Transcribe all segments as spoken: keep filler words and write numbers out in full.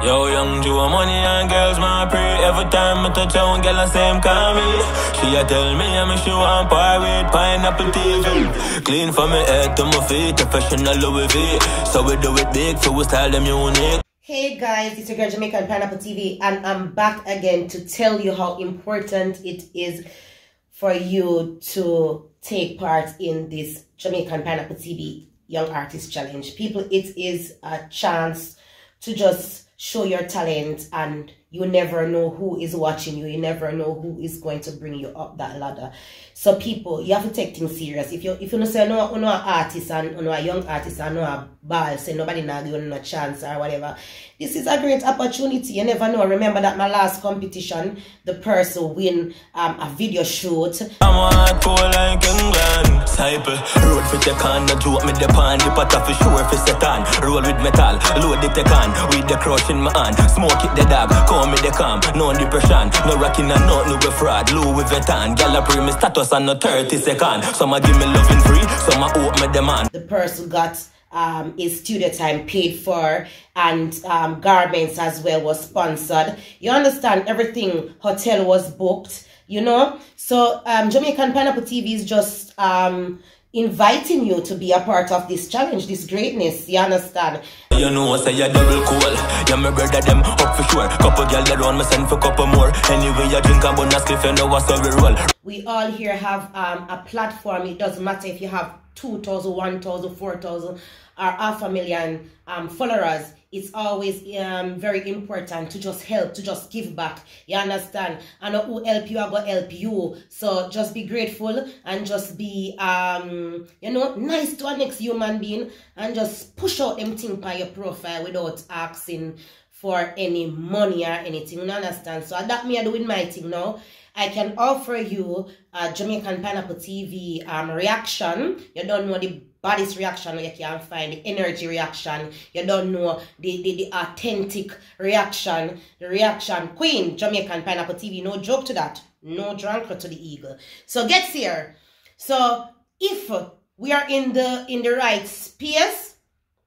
Yo, young Joe, money and girls, my pray. Every time I touch her, girl, the same call me. She a tell me, I'm she want par with Pineapple T V. Clean from my head to my feet, professional Louis V. So we do it big, so we style them unique. Hey guys, it's your girl Jamaican Pineapple T V, and I'm back again to tell you how important it is for you to take part in this Jamaican Pineapple T V Young Artist Challenge. People, it is a chance to just show your talent, and you never know who is watching you. You never know who is going to bring you up that ladder. So people, you have to take things serious. If you if you know say no no artist and no a young artist and no a ball, say nobody not give you no chance or whatever. This is a great opportunity. You never know. Remember that my last competition, the person win um, a video shoot. I'm a cool like England. Cycle, road for the can, the joke me the pan, the pot off the sure for set on. Roll with metal, load the can, with the crush in my hand. Smoke it the dab, call me the calm, no depression, no rocking and no no fraud. Louis Vuitton, gyal a pre me status and no thirty second. Some a give me loving free, some a owe me demand. The person got um his studio time paid for, and um garments as well was sponsored. You understand, everything, hotel was booked, you know. So um Jamaican Pineapple T V is just um inviting you to be a part of this challenge, this greatness. You understand? You know, say you're double cool. Yeah, my brother, them up for sure. Couple girl that run me send for couple more. Anyway, you drink a bonus cliff, you know what's how we roll. We all here have um a platform. It doesn't matter if you have two thousand, one thousand, four thousand, or half a million um followers. It's always um very important to just help, to just give back. You understand? I know who help you, I go help you. So just be grateful and just be um you know nice to a next human being, and just push out them thing by your profile without asking for any money or anything. You understand? So that me I doing my thing now. I can offer you a Jamaican Pineapple T V um reaction. You don't know the body's reaction, you can find the energy reaction. You don't know the, the, the authentic reaction, the reaction queen, Jamaican Pineapple T V. No joke to that. No drunker to the eagle. So get here. So if we are in the in the right space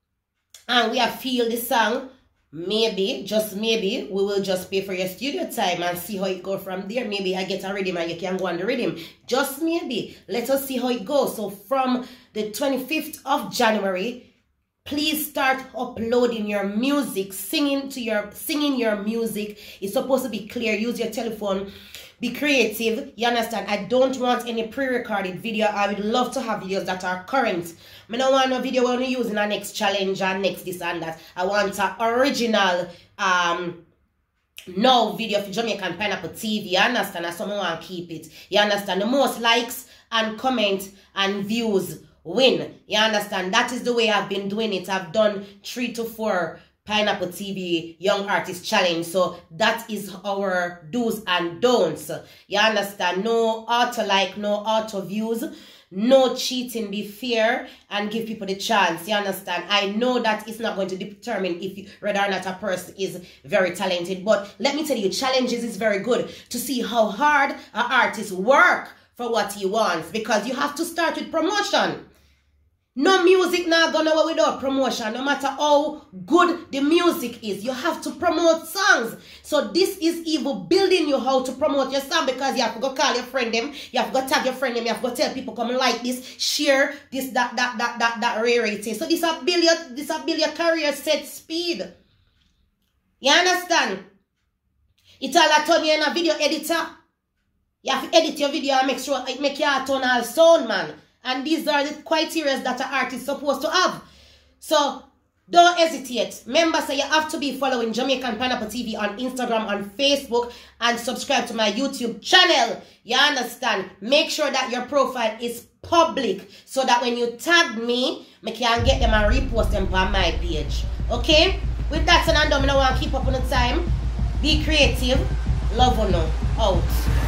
and we have feel the song, maybe, just maybe, we will just pay for your studio time and see how it goes from there. Maybe I get a rhythm and you can go on the rhythm. Just maybe. Let us see how it goes. So from the twenty-fifth of January, please start uploading your music, singing to your singing your music. It's supposed to be clear. Use your telephone. Be creative. You understand? I don't want any pre-recorded video. I would love to have videos that are current. I don't want no video when we use in our next challenge and next this and that. I want an original um no video for Jamaican Pineapple T V. You understand? That's someone want to keep it. You understand? The most likes and comment and views win. You understand? That is the way I've been doing it. I've done three to four Pineapple T V Young Artist Challenge. So that is our do's and don'ts. You understand? No auto like, no auto views, no cheating. Be fair and give people the chance. You understand? I know that it's not going to determine if you, whether or not a person is very talented, but let me tell you, challenges is very good to see how hard an artist work for what he wants, because you have to start with promotion. No music now gonna go without promotion. No matter how good the music is, you have to promote songs. So this is even building you how to promote your song, because you have to go call your friend them, you have to go tag your friend them, you have to go tell people come like this, share this, that, that, that, that, that rarity. So this will build your, this will build your career set speed. You understand? It's all a turn you in a video editor. You have to edit your video and make sure it make your turn all sound, man. And these are the criteria that an artist is supposed to have. So don't hesitate. Remember, say you have to be following Jamaican Pineapple T V on Instagram, on Facebook, and subscribe to my YouTube channel. You understand? Make sure that your profile is public, so that when you tag me, I can get them and repost them on my page. Okay? With that said and done, I want to keep up on the time. Be creative. Love or no. Out.